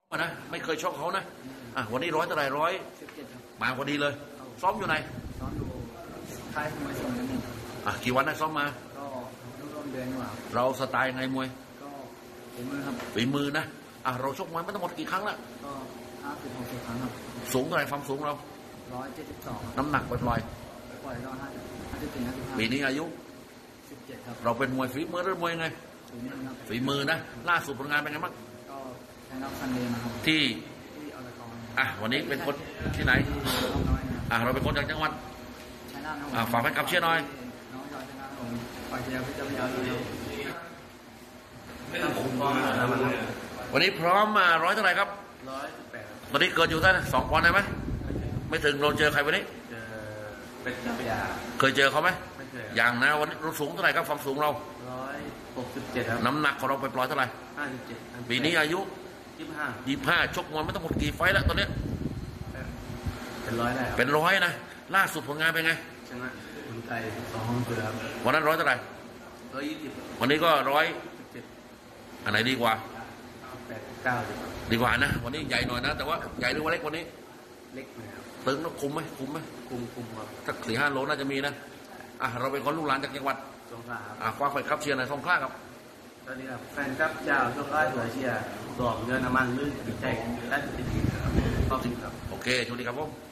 นะไม่เคยชกเขานะวันนี้ร้อยเท่าไหร่ 17ครับมาพอดีเลยซ้อมอยู่ไหนซ้อมอยู่ค่ายมวยสมนึกกี่วันนะซ้อมมาก็ร่วมเดือนกว่าเราสไตล์ไงมวยก็ฝีมือครับฝีมือนะเราชกมวยมาทั้งหมดกี่ครั้งละก็50-60ครั้งครับสูงเท่าไหร่ความสูงเรา 172 น้ำหนักปล่อยก็54-55 ปีนี้อายุ 17ครับเราเป็นมวยฝีมือหรือมวยไงฝีมือนะล่าสุดผลงานเป็นไงบ้างก็ชนะซันเดย์นะครับที่อลกรวันนี้เป็นคนที่ไหนเราเป็นคนจากจังหวัดฝากแฟนคลับเชียร์หน่อยน้องยอดชนะผมฝากเชียร์พี่เจ้าพยาด้วยวันนี้พร้อมมาร้อยเท่าไหร่ครับ 118 ตอนนี้เกินอยู่ท่าน2 ปอนด์ได้ไหมไม่ถึงเราเจอใครวันนี้เป็นเจ้าพยาเคยเจอเขาไหมอย่างนะวันนี้เราสูงเท่าไหร่ครับความสูงเรา 167ครับน้ำหนักของเราไปปล่อยเท่าไหร่ 57 ปีนี้อายุ25ชกมวยไม่ต้องหมดกี่ไฟแล้วตอนนี้เป็น100ได้เป็น100นะล่าสุดผลงานเป็นไงชนะคนไทย2 เสือวันนั้นร้อยเท่าไหร่ 120 วันนี้ก็100อันไหนดีกว่า 89 ดีกว่านะวันนี้ใหญ่หน่อยนะแต่ว่าใหญ่หรือว่าเล็กวันนี้เล็กนะครับตึงแล้วคุมไหมคุมครับสัก4-5 โลน่าจะมีนะเราเป็นคนลูกหลานจากจังหวัดสงขลาคว้าไฟครับเชียร์ในสงขลาครับตอนนี้ครับแฟนครับเจ้าสงขลาสวยเชียร์สอบเงินน้ำมันลื่นใจและติดขอบคุณครับโอเคสวัสดีครับผม